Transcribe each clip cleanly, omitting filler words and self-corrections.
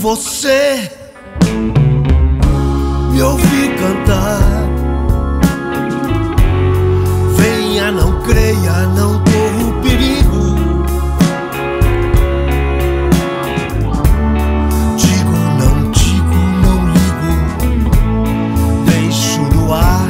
você me ouvir cantar. Venha, não creia, não corra perigo. Digo, não ligo, deixo no ar.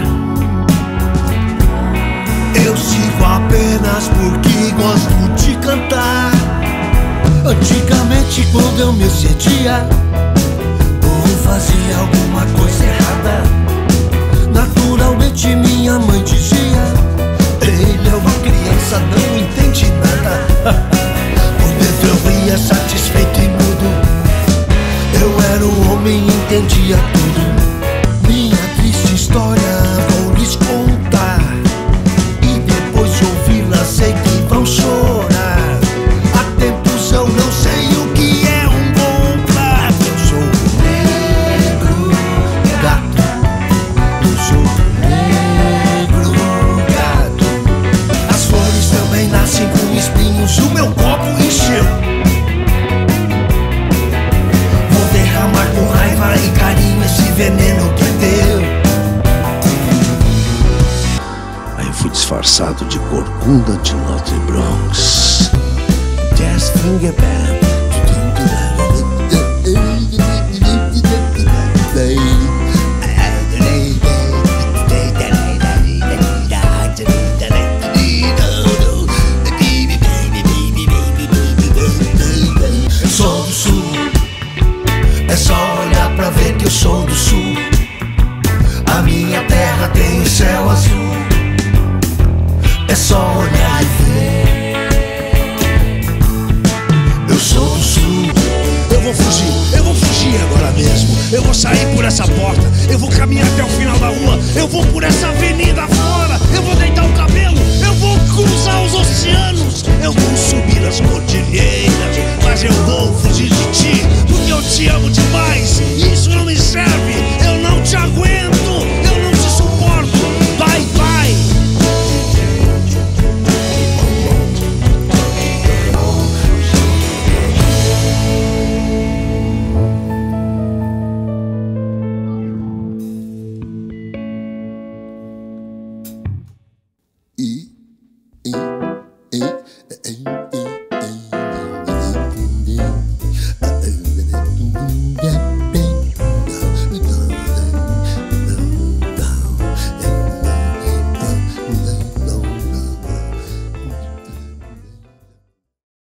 Eu sigo apenas porque gosto de cantar. Antigamente, quando eu me excedia ou fazia alguma coisa errada, naturalmente minha mãe dizia: ele é uma criança, não entende nada. Por dentro eu ria satisfeito e mudo. Eu era um homem e entendia tudo. Minha triste história vou lhes contar, e depois de ouvi-la sei que vão chorar. Há tempos eu não sei o que é um bom prato. Eu sou um negro gato. Eu sou um negro gato. As flores também nascem com espinhos. O meu copo encheu. Vou derramar com raiva e carinho esse veneno que é teu. Aí eu fui disfarçado de corcunda de Notre Bronx. Jazz finger band. Sou do sul, é só olhar pra ver que eu sou do sul. A minha terra tem o céu azul. É só olhar e ver. Eu sou do sul. Eu vou fugir agora mesmo. Eu vou sair por essa porta. Eu vou caminhar até o final da rua. Eu vou por essa avenida fora. Eu vou deitar o cabelo. Eu vou cruzar os oceanos. Eu vou subir as cordilheiras. Mas eu vou fugir de ti, porque eu te amo demais. Isso não me serve. Eu não te aguento. Eu não te suporto. Bye, bye. E